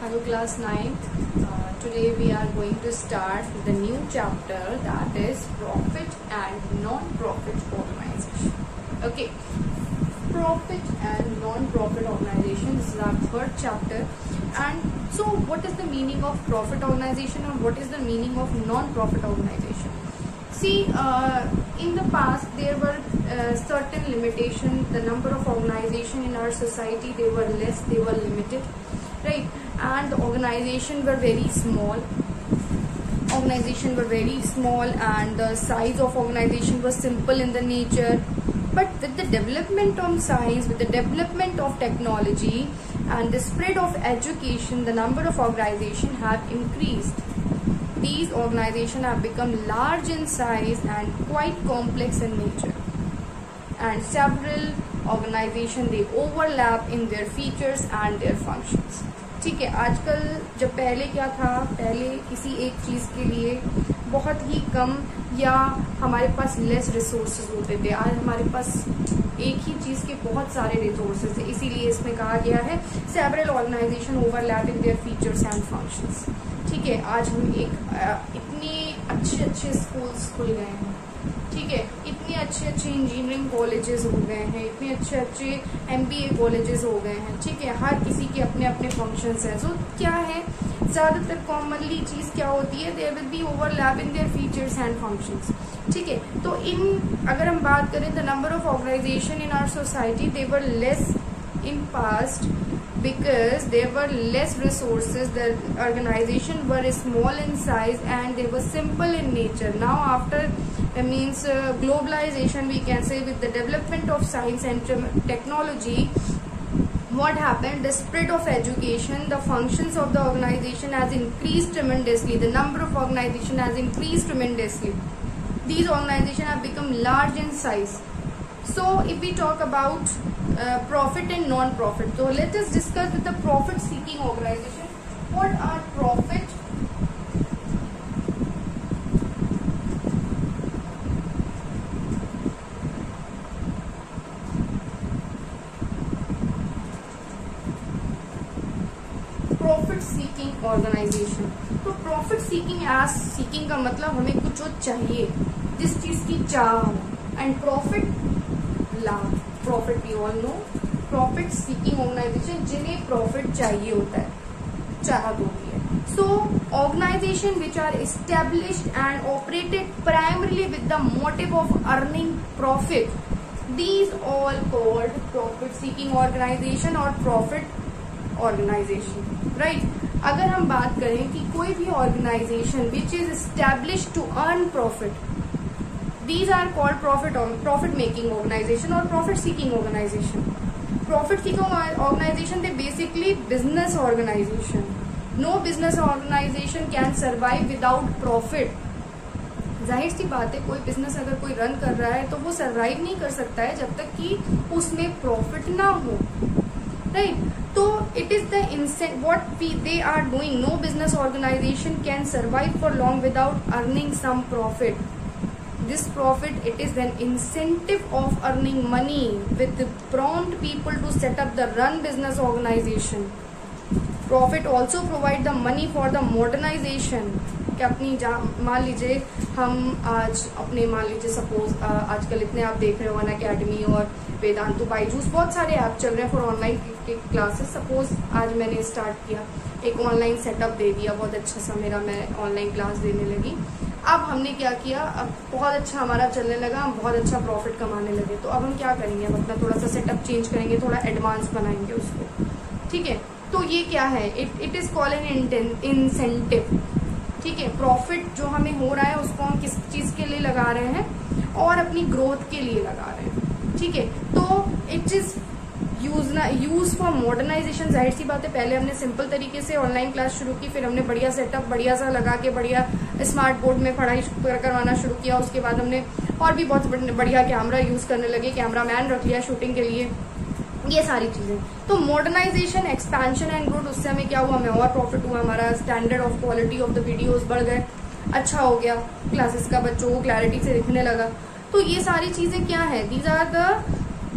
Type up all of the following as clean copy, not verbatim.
Hello class 9th. Today we are going to start the new chapter, that is profit and non-profit organization. Okay, profit and non-profit organization, this is our third chapter. And so what is the meaning of profit organization and what is the meaning of non-profit organization? See, in the past there were certain limitations. The number of organization in our society, they were less, they were limited, right? And the organization were very small. And the size of organization was simple in the nature. But with the development of science, with the development of technology and the spread of education, the number of organizations have increased. These organizations have become large in size and quite complex in nature. And several organizations, they overlap in their features and their functions. ठीक है, आजकल जब पहले क्या था, पहले किसी एक चीज़ के लिए बहुत ही कम या हमारे पास लेस रिसोर्सेज होते थे। आज हमारे पास एक ही चीज़ के बहुत सारे रिसोर्सेज है, इसीलिए इसमें कहा गया है several organization overlap in their features and functions. ठीक है, आज हम इतने अच्छे स्कूल्स खुल गए हैं, ठीक है, इतने अच्छे इंजीनियरिंग कॉलेजेस हो गए हैं, इतने अच्छे MBA कॉलेजेस हो गए हैं, ठीक है, हर किसी के अपने फंक्शंस हैं। सो क्या है, ज़्यादातर कॉमनली चीज़ क्या होती है, there will be overlap in their features and functions. ठीक है, तो अगर हम बात करें the number of organization in our society, they were less in past because there were less resources. The organization were small in size and they were simple in nature. Now after globalization, we can say with the development of science and technology, what happened, the spread of education, the functions of the organization has increased tremendously. The number of organization has increased tremendously. These organizations have become large in size. So if we talk about profit and non-profit, so let us discuss with the profit-seeking organization. What are profit? Profit-seeking organization. तो profit-seeking as seeking का मतलब हमें कुछ जो चाहिए, जिस चीज की चाह हो, and profit लाभ, profit we all know, profit seeking organization जिन्हें प्रॉफिट चाहिए होता है, चाहत होती है। So organization which are established and operated primarily with the motive of earning profit, these all called profit seeking organization और प्रॉफिट ऑर्गेनाइजेशन, राइट। अगर हम बात करें कि कोई भी organization which is established to earn profit, these are called profit making organization or profit seeking organization. Profit seeking organization, they basically business organization. No business organization can survive without profit. जाहिर सी बात है, कोई business अगर कोई run कर रहा है तो वो सरवाइव नहीं कर सकता है जब तक कि उसमें प्रॉफिट ना हो, राइट। तो it is the incent what they are doing. No business organization can survive for long without earning some profit. This profit, it is an incentive of earning money with prompt people to set up the run business organization. Profit also provide the money for the modernization. कि अपनी मान लीजिए हम आज अपने मान लीजिए suppose आजकल इतने आप देख रहे हो अनअकैडमी और वेदांतु बाईजूस, बहुत सारे ऐप चल रहे हैं फॉर ऑनलाइन क्लासेस। सपोज आज मैंने स्टार्ट किया, एक ऑनलाइन सेटअप दे दिया बहुत अच्छा सा मेरा, मैं ऑनलाइन क्लास देने लगी। अब हमने क्या किया, अब बहुत अच्छा हमारा चलने लगा, हम बहुत अच्छा प्रॉफिट कमाने लगे। तो अब हम क्या करेंगे, अब अपना थोड़ा सा सेटअप चेंज करेंगे, थोड़ा एडवांस बनाएंगे उसको, ठीक है। तो ये क्या है, it is called an incentive, ठीक है। प्रॉफिट जो हमें हो रहा है उसको हम किस चीज के लिए लगा रहे हैं, और अपनी ग्रोथ के लिए लगा रहे हैं, ठीक है। तो it is use for modernization. जाहिर सी बात है, पहले हमने सिंपल तरीके से ऑनलाइन क्लास शुरू की, फिर हमने बढ़िया सेटअप बढ़िया सा लगा के बढ़िया स्मार्ट बोर्ड में पढ़ाई करवाना शुरू किया। उसके बाद हमने और भी बहुत बढ़िया कैमरा यूज करने लगे, कैमरा मैन रख लिया शूटिंग के लिए, ये सारी चीजें। तो मॉडर्नाइजेशन, एक्सपेंशन एंड ग्रोथ, उससे हमें क्या हुआ, हमें और प्रॉफिट हुआ, हमारा standard of quality of the videos बढ़ गए, अच्छा हो गया, क्लासेस का बच्चों को क्लैरिटी से दिखने लगा। तो ये सारी चीजें क्या है, these are the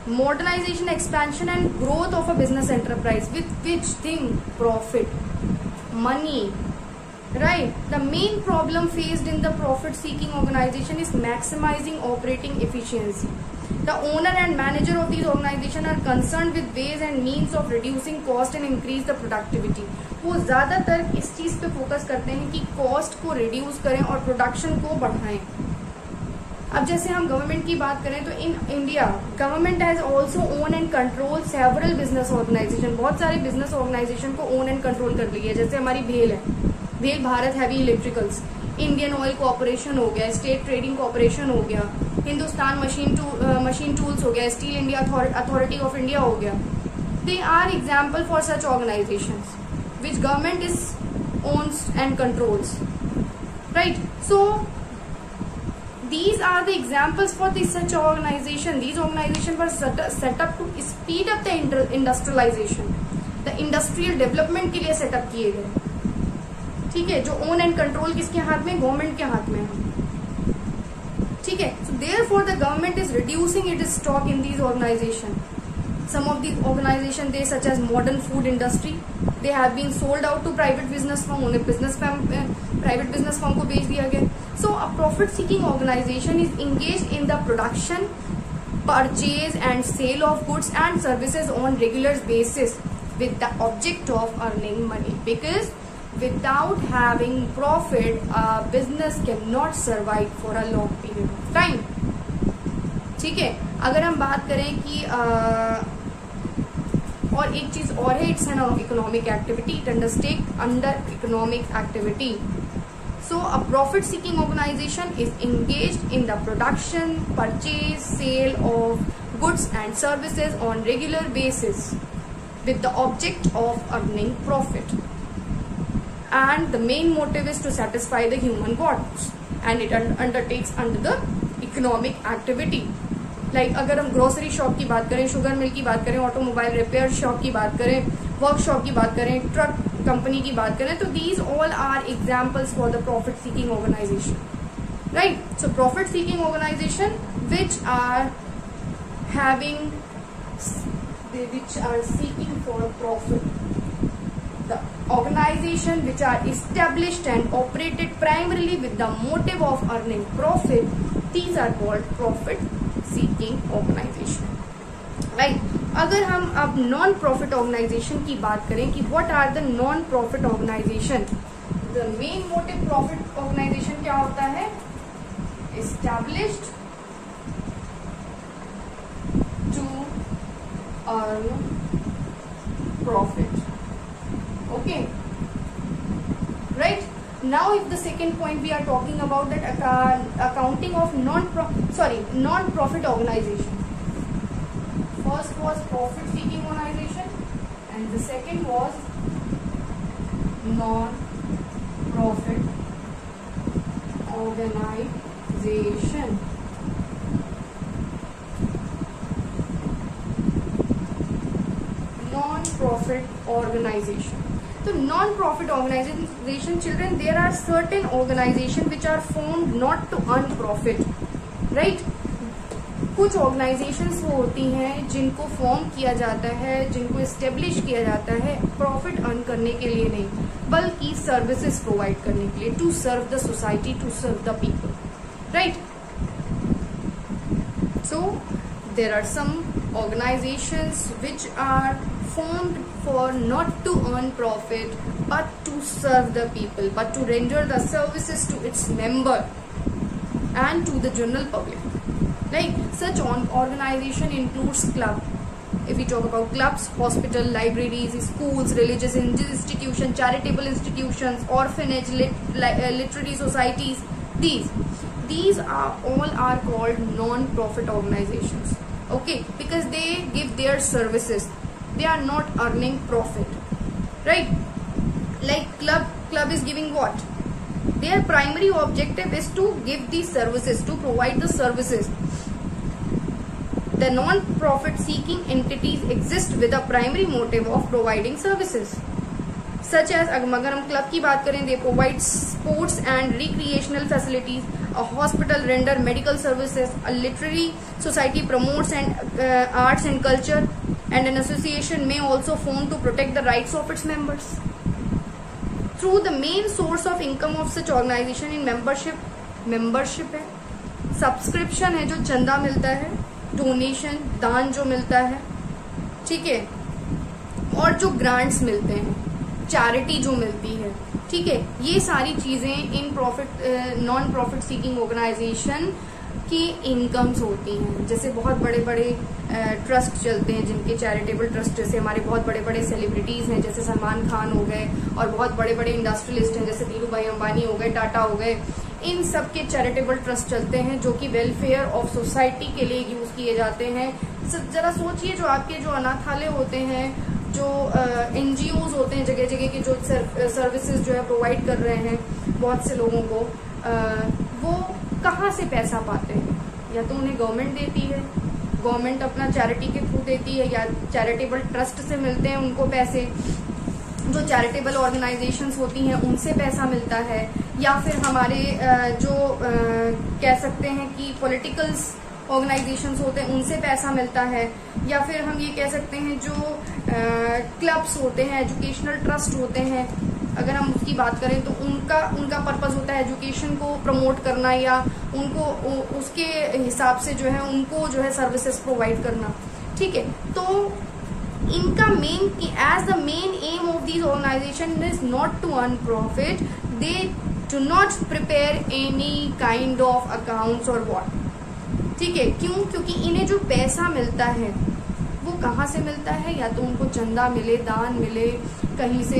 modernization, expansion and growth of a business enterprise. With which thing? Profit, money, right? The main problem faced in the profit seeking organization is maximizing operating efficiency. The owner and manager of these organizations are concerned with ways and means of reducing cost and increase the productivity. वो ज्यादातर इस चीज पे focus करते हैं कि cost को reduce करें और प्रोडक्शन को बढ़ाएं. अब जैसे हम गवर्नमेंट की बात करें तो in India government has also own and control several business organization. बहुत सारे बिजनेस ऑर्गेनाइजेशन को ओन एंड कंट्रोल कर लिया है. जैसे हमारी भेल है, भेल Bharat heavy electricals, Indian oil corporation हो गया, स्टेट ट्रेडिंग कॉर्पोरेशन हो गया, हिंदुस्तान मशीन टूल्स हो गया, steel India authority of India हो गया. They are example for such organizations which government is owns and controls, right? So these are the examples for the such organization. These organizations were set up to speed up the industrialization, the industrial development के लिए set up किए गए. ठीक है, जो own and control किसके हाथ में? गवर्नमेंट के हाथ में है. ठीक है, so therefore the government is reducing its stock in these organizations. Some of these organizations, they such as modern food industry, they have been sold out to private business firm. उन्हें private business firm को बेच दिया गया. So a profit seeking organization is engaged in the production, purchase and sale of goods and services on regular basis with the object of earning money. Because without having profit, a business cannot survive for a long period of time. ठीक है, अगर हम बात करें कि और एक चीज और है, it's an economic activity. It undertake under economic activity. So a profit seeking organization is engaged in the production, purchase, sale of goods and services on regular basis with the object of earning profit, and the main motive is to satisfy the human wants, and it undertakes under the economic activity. Like अगर हम grocery shop की बात करें, sugar mill की बात करें, automobile repair shop की बात करें, वर्कशॉप की बात करें, ट्रक कंपनी की बात करें, तो these all are examples for the profit seeking organization, right? So profit seeking organization which are seeking for profit, the organization which are established and operated primarily with the motive of earning profit, these are called profit seeking organization, right? अगर हम अब non profit organisation की बात करें कि what are the non profit organization, the main motive profit organization क्या होता है? Established to earn profit. Okay, right? Now if the second point we are talking about that accounting of non-profit organization. First was profit seeking organization and the second was non-profit organization. Non-profit organization. So non-profit organization, children, there are certain organizations which are formed not to earn profit, right? कुछ organizations वो होती हैं जिनको form किया जाता है, जिनको establish किया जाता है प्रॉफिट अर्न करने के लिए नहीं, बल्कि सर्विसेज प्रोवाइड करने के लिए, to serve the society, to serve the people, right? So there are some organizations which are formed for not to earn profit but to serve the people, but to render the services to its member and to the general public. Like such organization includes club. If we talk about clubs, hospital, libraries, schools, religious institutions, charitable institutions, orphanage, literary societies, these are all are called non-profit organizations. Okay, because they give their services, they are not earning profit, right? Like club is giving what? Their primary objective is to give these services, to provide the services. The non-profit seeking entities exist with a primary motive of providing services. Such as अगर हम club की बात करें, they provide sports and recreational facilities, a hospital render medical services, a literary society promotes and arts and culture, and an association may also form to protect the rights of its members through the main source of income of such organization in membership है, subscription है जो चंदा मिलता है, donation दान जो मिलता है, ठीक है, और जो ग्रांट्स मिलते हैं, चैरिटी जो मिलती है, ठीक है, ये सारी चीजें इन नॉन प्रॉफिट सीकिंग ऑर्गेनाइजेशन की इनकम्स होती हैं। जैसे बहुत बड़े बड़े ट्रस्ट चलते हैं जिनके चैरिटेबल ट्रस्ट, जैसे हमारे बहुत बड़े बड़े सेलिब्रिटीज हैं जैसे सलमान खान हो गए, और बहुत बड़े बड़े इंडस्ट्रियलिस्ट हैं जैसे धीरू भाई अंबानी हो गए, टाटा हो गए, इन सब के चैरिटेबल ट्रस्ट चलते हैं जो कि वेलफेयर ऑफ सोसाइटी के लिए यूज किए जाते हैं। जरा सोचिए, जो आपके जो अनाथालय होते हैं, जो एनजीओज होते हैं, जगह जगह के जो सर्विसेज जो है प्रोवाइड कर रहे हैं बहुत से लोगों को, वो कहाँ से पैसा पाते हैं? या तो उन्हें गवर्नमेंट देती है, गवर्नमेंट अपना चैरिटी के थ्रू देती है, या चैरिटेबल ट्रस्ट से मिलते हैं उनको पैसे, जो चैरिटेबल ऑर्गेनाइजेशंस होती हैं उनसे पैसा मिलता है, या फिर हमारे जो कह सकते हैं कि पॉलिटिकल्स ऑर्गेनाइजेशंस होते हैं उनसे पैसा मिलता है, या फिर हम ये कह सकते हैं जो क्लब्स होते हैं, एजुकेशनल ट्रस्ट होते हैं, अगर हम उसकी बात करें तो उनका पर्पस होता है एजुकेशन को प्रमोट करना, या उनको उसके हिसाब से जो है उनको जो है सर्विसेज प्रोवाइड करना, ठीक है। तो इनका main, as the main aim of this organization is not to earn profit, they do not prepare any kind of accounts और व्हाट, ठीक है। क्यों? क्योंकि इन्हें जो पैसा मिलता है वो कहाँ से मिलता है? या तो उनको चंदा मिले, दान मिले, कहीं से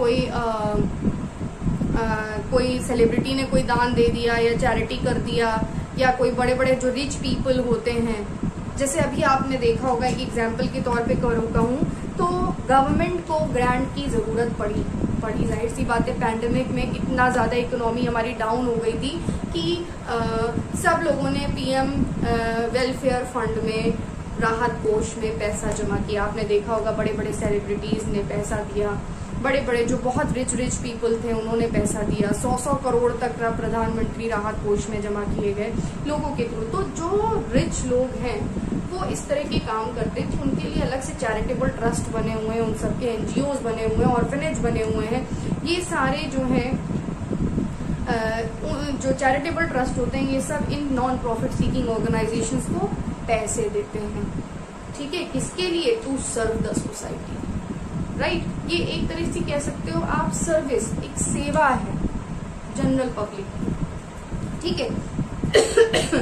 कोई सेलिब्रिटी ने कोई दान दे दिया या चैरिटी कर दिया, या कोई बड़े बड़े जो रिच पीपल होते हैं, जैसे अभी आपने देखा होगा, एक एग्जाम्पल के तौर पे कहूँ तो गवर्नमेंट को ग्रांट की जरूरत पड़ी, जाहिर सी बात है, पैंडेमिक में इतना ज्यादा इकोनॉमी हमारी डाउन हो गई थी कि सब लोगों ने पीएम वेलफेयर फंड में, राहत कोष में पैसा जमा किया। आपने देखा होगा बड़े बड़े सेलिब्रिटीज ने पैसा दिया, बड़े बड़े जो बहुत रिच पीपल थे उन्होंने पैसा दिया, 100 करोड़ तक प्रधानमंत्री राहत कोष में जमा किए गए लोगों के थ्रू। तो जो रिच लोग हैं वो इस तरह के काम करते हैं, उनके लिए अलग से चैरिटेबल ट्रस्ट बने हुए हैं, उन सबके एनजीओज बने हुए हैं, ऑर्फेनेज बने हुए हैं। ये सारे जो हैं जो चैरिटेबल ट्रस्ट होते हैं, ये सब इन नॉन प्रॉफिट सीकिंग ऑर्गेनाइजेशंस को पैसे देते हैं, ठीक है, किसके लिए? To serve the society, right. ये एक तरह से कह सकते हो आप सर्विस, एक सेवा है जनरल पब्लिक, ठीक है।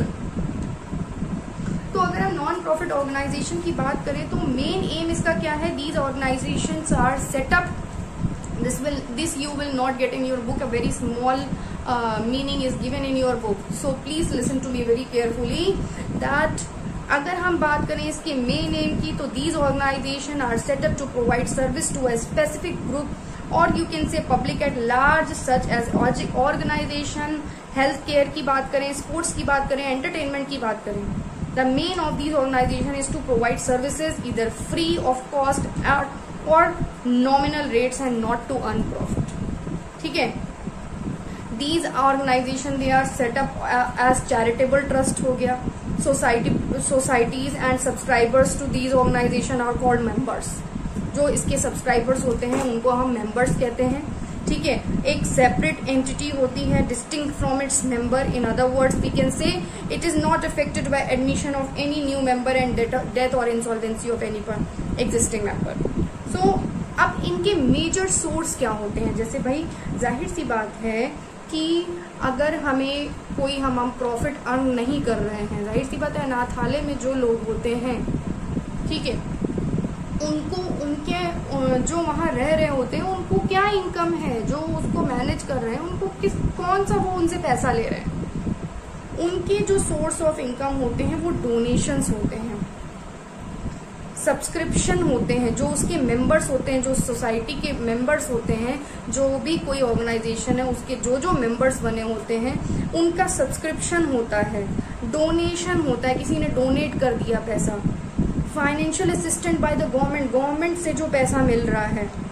तो अगर हम नॉन प्रॉफिट ऑर्गेनाइजेशन की बात करें तो मेन एम इसका क्या है? These organizations are set up, this you will not get in your book, a very small meaning is given in your book, so please listen to me very carefully that अगर हम बात करें इसके main aim की, तो these organization are set up to provide service to a specific group और you can say public at large, such as organization, health care की बात करें, स्पोर्ट्स की बात करें, एंटरटेनमेंट की बात करें। The main of these organization is to provide services either free of cost और nominal rates and not to earn profit, ठीक है। These organization they are set up as charitable trust हो गया, societies and subscribers to these organization are called members. जो इसके subscribers होते हैं उनको हम मेंबर्स कहते हैं, ठीक है। एक सेपरेट एंटिटी होती है distinct from its member, in other words we can say it is not affected by admission of any new member and death और insolvency of any existing member. So अब इनके मेजर सोर्स क्या होते हैं? जैसे भाई जाहिर सी बात है कि अगर हमें कोई हम प्रॉफिट अर्न नहीं कर रहे हैं, जाहिर सी बात है अनाथालय में जो लोग होते हैं, ठीक है, उनको उनके जो वहाँ रह रहे होते हैं उनको क्या इनकम है? जो उसको मैनेज कर रहे हैं उनको कौन सा वो उनसे पैसा ले रहे हैं? उनके जो सोर्स ऑफ इनकम होते हैं वो डोनेशंस होते हैं, सब्सक्रिप्शन होते हैं, जो उसके मेंबर्स होते हैं, जो सोसाइटी के मेंबर्स होते हैं, जो भी कोई ऑर्गेनाइजेशन है उसके जो मेंबर्स बने होते हैं उनका सब्सक्रिप्शन होता है, डोनेशन होता है, किसी ने डोनेट कर दिया पैसा, financial assistant by the government से जो पैसा मिल रहा है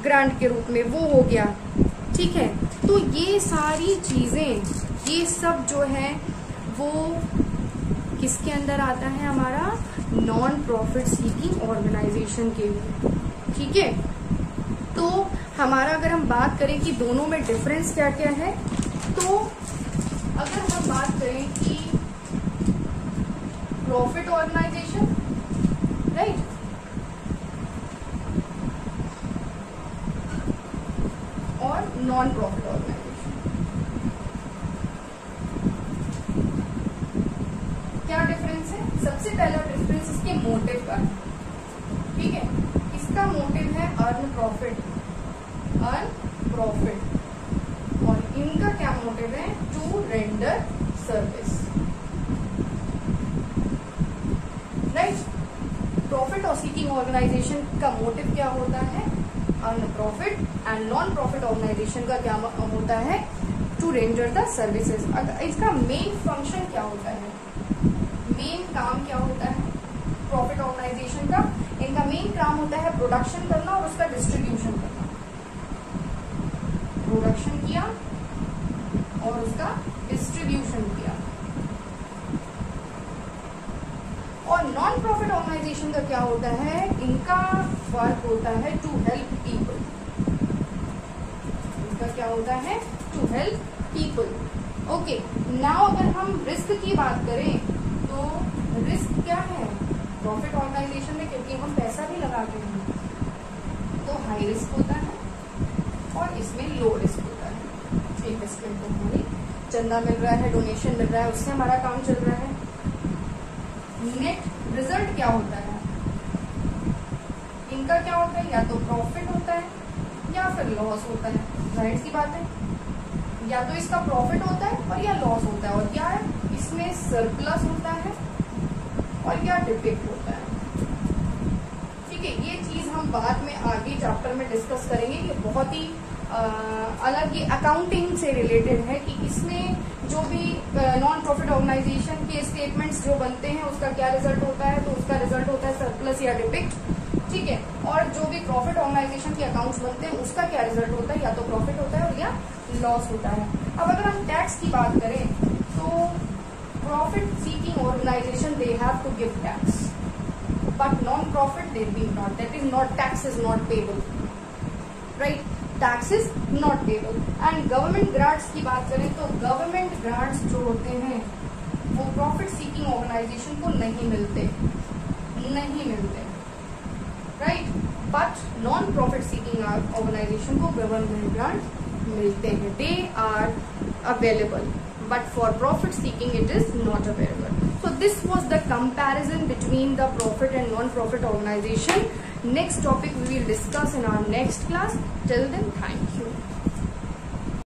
ग्रांट के रूप में, वो हो गया, ठीक है। तो ये सारी चीजें, ये सब जो है वो किसके अंदर आता है, हमारा नॉन प्रॉफिट सीकिंग ऑर्गेनाइजेशन के लिए, ठीक है। तो हमारा अगर हम बात करें कि दोनों में डिफरेंस क्या क्या है, तो अगर हम बात करें कि प्रॉफिट ऑर्गेनाइजेशन, राइट, और नॉन प्रॉफिट ऑर्गेनाइजेशन, क्या डिफरेंस है? सबसे पहला डिफरेंस इसके मोटिव का है, ठीक है। इसका मोटिव है अर्न प्रॉफिट, और इनका क्या मोटिव है? To render service, right. Profit और सीकिंग ऑर्गेनाइजेशन का मोटिव क्या होता है? Earn profit, and non profit organization का क्या होता है? To render the services. इसका मेन फंक्शन क्या होता है, मेन काम क्या होता है प्रॉफिट ऑर्गेनाइजेशन का? इनका मेन काम होता है प्रोडक्शन करना और उसका डिस्ट्रीब्यूशन करना। प्रोडक्शन किया और उसका डिस्ट्रीब्यूशन किया। और नॉन प्रॉफिट ऑर्गेनाइजेशन का क्या होता है? इनका वर्क होता है टू हेल्प पीपल। इनका क्या होता है? To help people. Okay, now अगर हम रिस्क की बात करें तो रिस्क क्या है प्रॉफिट ऑर्गेनाइजेशन में? क्योंकि हम पैसा भी लगाते हैं तो हाई रिस्क होता है और इसमें लो रिस्क होता है। इन्वेस्टमेंट को हमें चंदा मिल रहा है, डोनेशन मिल रहा है, उससे हमारा काम चल रहा है। नेट रिजल्ट क्या होता है? इनका क्या होता है? या तो प्रॉफिट होता है या फिर लॉस होता है। जाहिर सी बात है, या तो इसका प्रॉफिट होता है और या लॉस होता है, और क्या है इसमें सरप्लस होता है और या डिफेक्ट होता है, ठीक है। ये चीज हम बाद में आगे चैप्टर में डिस्कस करेंगे। ये बहुत ही अलग, ये अकाउंटिंग से रिलेटेड है कि इसमें जो भी नॉन प्रॉफिट ऑर्गेनाइजेशन के स्टेटमेंट्स जो बनते हैं उसका क्या रिजल्ट होता है, तो उसका रिजल्ट होता है सरप्लस या डिफेक्ट, ठीक है। और जो भी प्रॉफिट ऑर्गेनाइजेशन के अकाउंट्स बनते हैं उसका क्या रिजल्ट होता है, या तो प्रॉफिट होता है और या लॉस होता है। अब अगर हम टैक्स की बात करें तो profit seeking organization they have to give tax, but non profit they will not, that is not, tax is not payable, right, tax is not payable. And government grants की बात करें तो गवर्नमेंट ग्रांट्स जो होते हैं वो profit seeking organization को नहीं मिलते, right, but non profit seeking organization को गवर्नमेंट ग्रांट मिलते हैं, they are available, but for profit seeking it is not available. So this was the comparison between the profit and non-profit organization. Next topic we will discuss in our next class. Till then, thank you.